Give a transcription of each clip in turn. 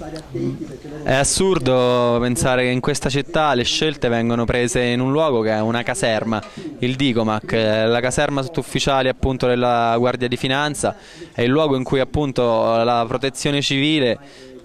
È assurdo pensare che in questa città le scelte vengono prese in un luogo che è una caserma, il Dicomac, la caserma sottufficiale appunto della Guardia di Finanza, è il luogo in cui appunto la protezione civile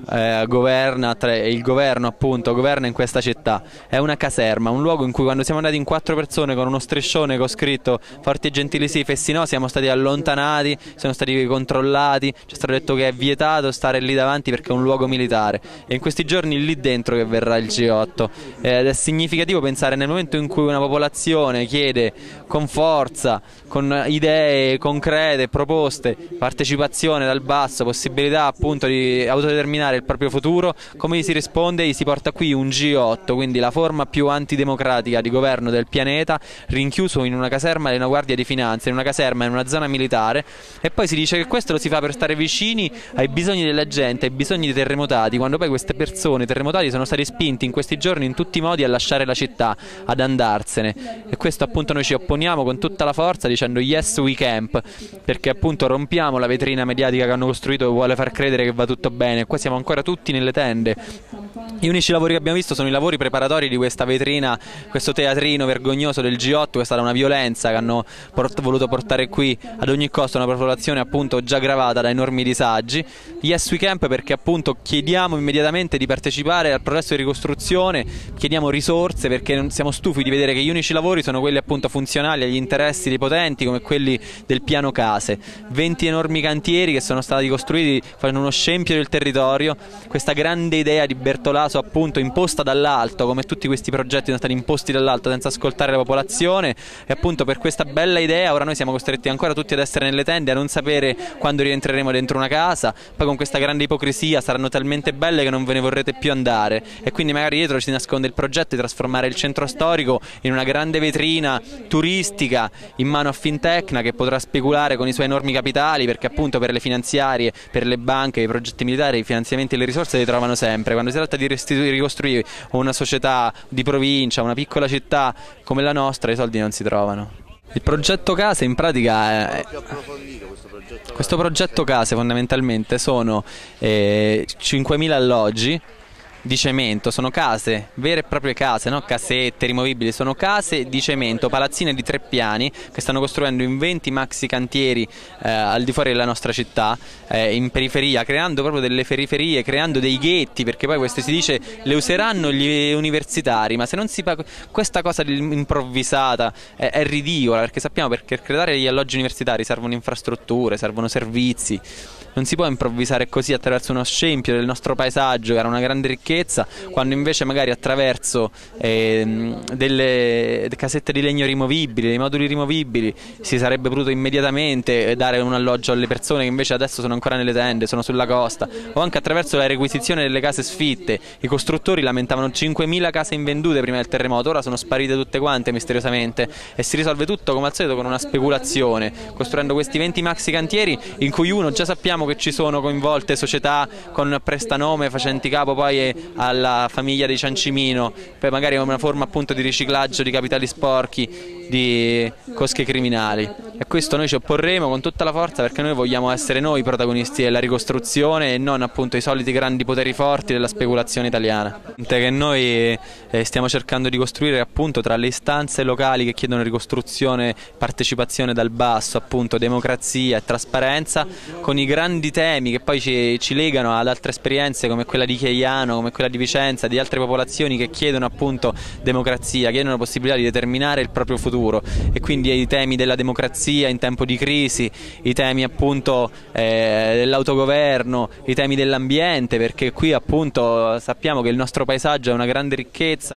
governa, il governo appunto governa in questa città. È una caserma, un luogo in cui quando siamo andati in 4 persone con uno striscione con scritto "Forti e gentili sì, fessi no", siamo stati allontanati, siamo stati controllati, ci è stato detto che è vietato stare lì davanti perché è un luogo militare, e in questi giorni lì dentro che verrà il G8, ed è significativo pensare nel momento in cui una popolazione chiede con forza, con idee concrete, proposte, partecipazione dal basso, possibilità appunto di autodeterminare il proprio futuro, come gli si risponde? Gli si porta qui un G8, quindi la forma più antidemocratica di governo del pianeta, rinchiuso in una caserma di una Guardia di Finanza, in una caserma, in una zona militare, e poi si dice che questo lo si fa per stare vicini ai bisogni della gente, ai bisogni dei terremotati, quando poi queste persone, i terremotati, sono stati spinti in questi giorni in tutti i modi a lasciare la città, ad andarsene, e questo appunto noi ci opponiamo con tutta la forza dicendo yes we camp, perché appunto rompiamo la vetrina mediatica che hanno costruito che vuole far credere che va tutto bene. Qua siamo ancora tutti nelle tende. Gli unici lavori che abbiamo visto sono i lavori preparatori di questa vetrina, questo teatrino vergognoso del G8, che è stata una violenza che hanno voluto portare qui ad ogni costo, una popolazione appunto già gravata da enormi disagi. Yes we camp perché appunto chiediamo immediatamente di partecipare al processo di ricostruzione, chiediamo risorse perché non siamo stufi di vedere che gli unici lavori sono quelli appunto funzionali agli interessi dei potenti, come quelli del piano case. 20 enormi cantieri che sono stati costruiti facendo uno scempio del territorio, questa grande idea di Bertolaso appunto imposta dall'alto, come tutti questi progetti sono stati imposti dall'alto senza ascoltare la popolazione, e appunto per questa bella idea ora noi siamo costretti ancora tutti ad essere nelle tende, a non sapere quando rientreremo dentro una casa, poi con questa grande ipocrisia saranno talmente belle che non ve ne vorrete più andare, e quindi magari dietro si nasconde il progetto di trasformare il centro storico in una grande vetrina turistica in mano a Fintecna, che potrà speculare con i suoi enormi capitali, perché appunto per le finanziarie, per le banche, i progetti militari, i finanziamenti e le risorse li trovano sempre. Quando si tratta di ricostruire una società di provincia, una piccola città come la nostra, i soldi non si trovano. Il progetto case in pratica è... Questo progetto case fondamentalmente sono 5.000 alloggi di cemento, sono case, vere e proprie case, no? Casette rimovibili, sono case di cemento, palazzine di 3 piani che stanno costruendo in 20 maxi cantieri al di fuori della nostra città, in periferia, creando proprio delle periferie, creando dei ghetti, perché poi queste si dice le useranno gli universitari, ma se non si paga questa cosa improvvisata è ridicola, perché sappiamo che per creare gli alloggi universitari servono infrastrutture, servono servizi. Non si può improvvisare così attraverso uno scempio del nostro paesaggio, che era una grande ricchezza, quando invece magari attraverso delle casette di legno rimovibili, dei moduli rimovibili, si sarebbe potuto immediatamente dare un alloggio alle persone che invece adesso sono ancora nelle tende, sono sulla costa, o anche attraverso la requisizione delle case sfitte. I costruttori lamentavano 5.000 case invendute prima del terremoto, ora sono sparite tutte quante misteriosamente, e si risolve tutto come al solito con una speculazione, costruendo questi 20 maxi cantieri in cui uno già sappiamo che ci sono coinvolte società con prestanome facenti capo poi alla famiglia dei Ciancimino, per magari una forma appunto di riciclaggio di capitali sporchi, di cosche criminali, e questo noi ci opporremo con tutta la forza, perché noi vogliamo essere noi i protagonisti della ricostruzione e non appunto i soliti grandi poteri forti della speculazione italiana. Che noi stiamo cercando di costruire appunto tra le istanze locali che chiedono ricostruzione, partecipazione dal basso, appunto democrazia e trasparenza, con i grandi temi che poi ci legano ad altre esperienze come quella di Chiaiano, come quella di Vicenza, di altre popolazioni che chiedono appunto democrazia, chiedono la possibilità di determinare il proprio futuro, e quindi i temi della democrazia in tempo di crisi, i temi appunto dell'autogoverno, i temi dell'ambiente, perché qui appunto sappiamo che il nostro paesaggio è una grande ricchezza.